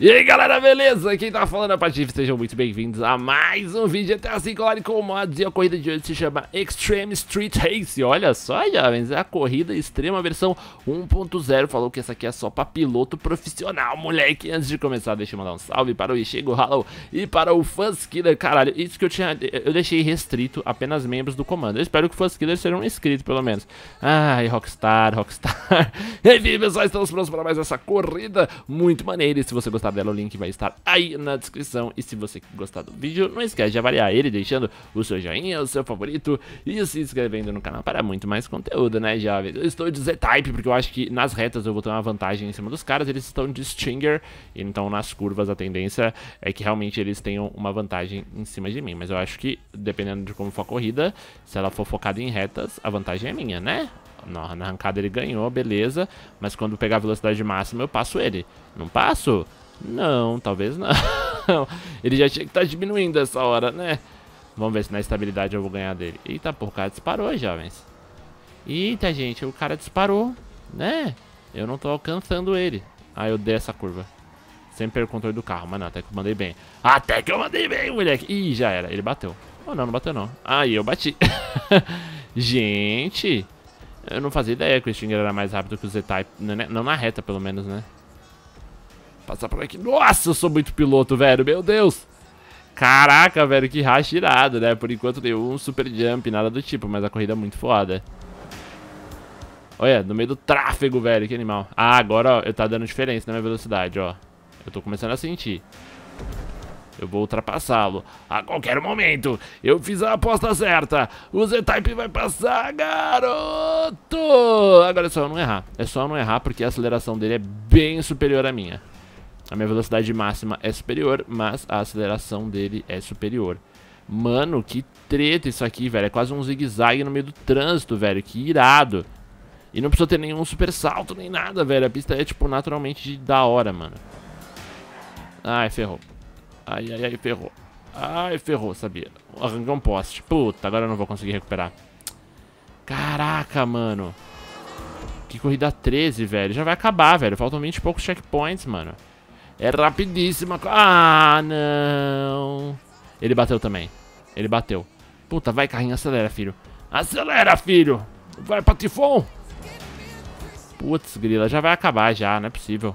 E aí galera, beleza? Quem tá falando é o Patife, sejam muito bem-vindos a mais um vídeo GTA V Online com mods. E a corrida de hoje se chama Extreme Street Race. Olha só, jovens, é a corrida extrema versão 1.0. Falou que essa aqui é só pra piloto profissional, moleque. Antes de começar, deixa eu mandar um salve para o Ichigo Hollow e para o Fuzkiller. Caralho, isso que eu deixei restrito apenas membros do comando. Eu espero que o Fuzkiller seja um inscrito, pelo menos. Ai, Rockstar. Enfim, pessoal, estamos prontos para mais essa corrida muito maneira. E se você gostar dela, o link vai estar aí na descrição. E se você gostar do vídeo, não esquece de avaliar ele, deixando o seu joinha, o seu favorito e se inscrevendo no canal para muito mais conteúdo, né, jovens? Eu estou de Z-Type porque eu acho que nas retas eu vou ter uma vantagem em cima dos caras. Eles estão de Stinger, então nas curvas a tendência é que realmente eles tenham uma vantagem em cima de mim. Mas eu acho que, dependendo de como for a corrida, se ela for focada em retas, a vantagem é minha, né? Na arrancada ele ganhou, beleza. Mas quando pegar a velocidade máxima eu passo ele. Não passo? Não, talvez não. Ele já tinha que estar diminuindo essa hora, né? Vamos ver se na estabilidade eu vou ganhar dele. Eita, porra, o cara disparou, jovens. Eita, gente, o cara disparou, né? Eu não tô alcançando ele. Ah, eu dei essa curva. Sempre perco o controle do carro, mas não, até que eu mandei bem. Até que eu mandei bem, moleque. Ih, já era, ele bateu. Oh, não bateu não. Aí eu bati. Gente, eu não fazia ideia que o Stinger era mais rápido que o Z-Type. Não na reta, pelo menos, né? Passar por aqui. Nossa, eu sou muito piloto, velho. Meu Deus. Caraca, velho, que racha irado, né? Por enquanto deu um super jump, nada do tipo, mas a corrida é muito foda. Olha, no meio do tráfego, velho, que animal. Ah, agora, ó, eu tá dando diferença na minha velocidade, ó. Eu tô começando a sentir. Eu vou ultrapassá-lo a qualquer momento. Eu fiz a aposta certa. O Z-Type vai passar, garoto. Agora é só eu não errar. É só eu não errar porque a aceleração dele é bem superior à minha. A minha velocidade máxima é superior, mas a aceleração dele é superior. Mano, que treta isso aqui, velho. É quase um zigue-zague no meio do trânsito, velho. Que irado. E não precisa ter nenhum super salto nem nada, velho. A pista é, tipo, naturalmente da hora, mano. Ai, ferrou. Ai, ferrou. Ai, ferrou, sabia. Arranquei um poste. Puta, agora eu não vou conseguir recuperar. Caraca, mano. Que corrida 13, velho. Já vai acabar, velho. Faltam 20 e poucos checkpoints, mano. É rapidíssima. Ah, não. Ele bateu também. Ele bateu. Puta, vai, carrinho, acelera, filho. Acelera, filho. Vai, patifon. Putz, grila, já vai acabar já, não é possível.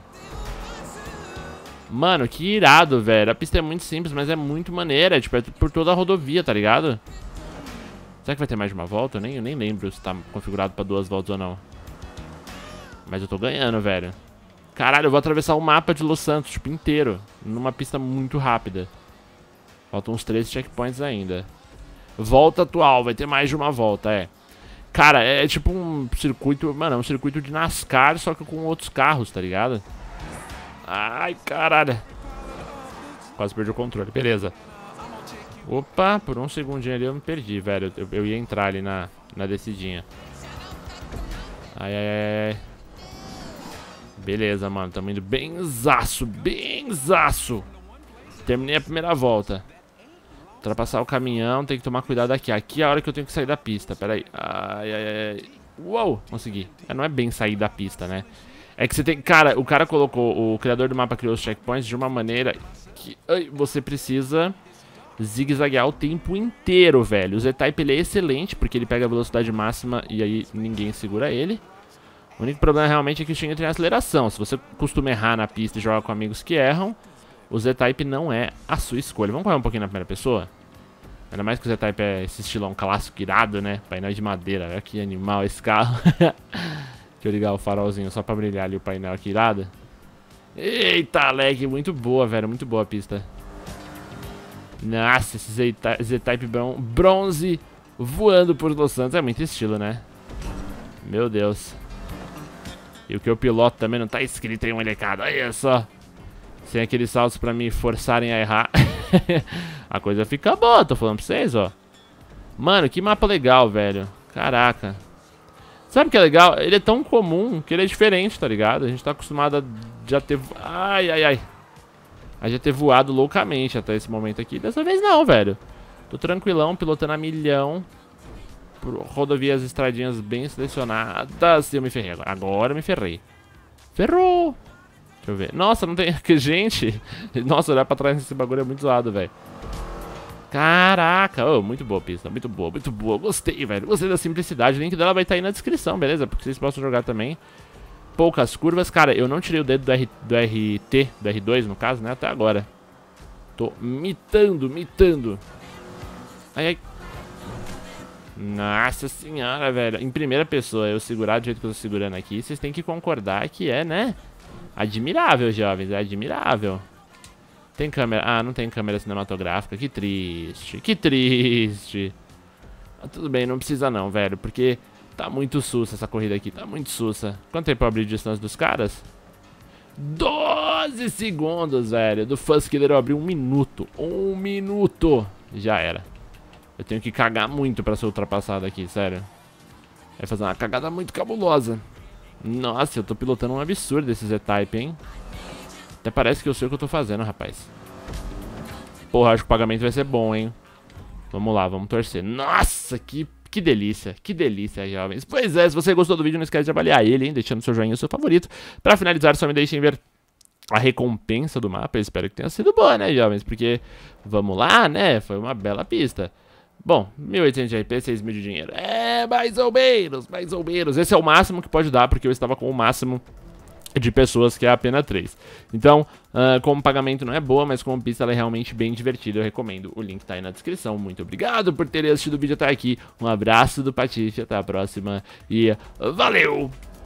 Mano, que irado, velho. A pista é muito simples, mas é muito maneira. Tipo, é por toda a rodovia, tá ligado? Será que vai ter mais de uma volta? Eu nem lembro se tá configurado pra 2 voltas ou não. Mas eu tô ganhando, velho. Caralho, eu vou atravessar o mapa de Los Santos, tipo, inteiro. Numa pista muito rápida. Faltam uns 13 checkpoints ainda. Volta atual, vai ter mais de uma volta, é. Cara, é tipo um circuito... Mano, é um circuito de NASCAR, só que com outros carros, tá ligado? Ai, caralho. Quase perdi o controle, beleza. Opa, por um segundinho ali eu me perdi, velho. Eu ia entrar ali na descidinha. Ai. Beleza, mano, tamo indo benzaço. Terminei a primeira volta. Ultrapassar o caminhão, tem que tomar cuidado aqui. Aqui é a hora que eu tenho que sair da pista, pera aí. Ai. Uou, consegui. Não é bem sair da pista, né? É que você tem... Cara, o cara colocou... O criador do mapa criou os checkpoints de uma maneira que você precisa zigue-zaguear o tempo inteiro, velho. O Z-Type, ele é excelente porque ele pega a velocidade máxima e aí ninguém segura ele. O único problema realmente é que o Stinger tem aceleração. Se você costuma errar na pista e joga com amigos que erram, o Z-Type não é a sua escolha. Vamos correr um pouquinho na primeira pessoa? Ainda mais que o Z-Type é esse estilão clássico irado, né? Painel de madeira. Olha que animal esse carro. Deixa eu ligar o farolzinho só pra brilhar ali o painel aqui irado. Eita, lag. Muito boa, velho. Muito boa a pista. Nossa, esse Z-Type bronze voando por Los Santos. É muito estilo, né? Meu Deus. E o que eu piloto também não tá escrito aí, molecada. Olha só. Sem aqueles saltos pra me forçarem a errar. A coisa fica boa, tô falando pra vocês, ó. Mano, que mapa legal, velho. Caraca. Sabe o que é legal? Ele é tão comum que ele é diferente, tá ligado? A gente tá acostumado a já ter... Ai. A já ter voado loucamente até esse momento aqui. Dessa vez não, velho. Tô tranquilão, pilotando a milhão. Por rodovias, estradinhas bem selecionadas. E eu me ferrei agora. Agora eu me ferrei. Ferrou! Deixa eu ver. Nossa, não tem... Gente! Nossa, olhar pra trás nesse bagulho é muito zoado, velho. Caraca! Oh, muito boa a pista. Muito boa, muito boa. Gostei, velho. Gostei da simplicidade. O link dela vai estar aí na descrição, beleza? Porque vocês possam jogar também. Poucas curvas. Cara, eu não tirei o dedo do RT, do R2 no caso, né? Até agora. Tô mitando. Ai, ai. Nossa senhora, velho. Em primeira pessoa, eu segurar do jeito que eu tô segurando aqui, vocês têm que concordar que é, né? Admirável, jovens. É admirável. Tem câmera... Ah, não tem câmera cinematográfica. Que triste. Que triste. Ah, tudo bem, não precisa não, velho. Porque tá muito sussa essa corrida aqui. Tá muito sussa. Quanto tempo eu abri de distância dos caras? 12 segundos, velho. Do Fuzz Killer eu abri 1 minuto. 1 minuto. Já era. Eu tenho que cagar muito pra ser ultrapassado aqui, sério. Vai fazer uma cagada muito cabulosa. Nossa, eu tô pilotando um absurdo esse Z-Type, hein? Até parece que eu sei o que eu tô fazendo, rapaz. Porra, acho que o pagamento vai ser bom, hein? Vamos lá, vamos torcer. Nossa, que delícia, jovens. Pois é, se você gostou do vídeo, não esquece de avaliar ele, hein? Deixando seu joinha, seu favorito. Pra finalizar, só me deixem ver a recompensa do mapa. Eu espero que tenha sido boa, né, jovens? Porque, vamos lá, né? Foi uma bela pista. Bom, 1.800 de RP, 6.000 de dinheiro. É, mais ou menos. Esse é o máximo que pode dar, porque eu estava com o máximo de pessoas, que é apenas 3. Então, como pagamento não é boa, mas como pista ela é realmente bem divertida, eu recomendo. O link tá aí na descrição. Muito obrigado por terem assistido o vídeo até aqui. Um abraço do Patife, até a próxima e valeu!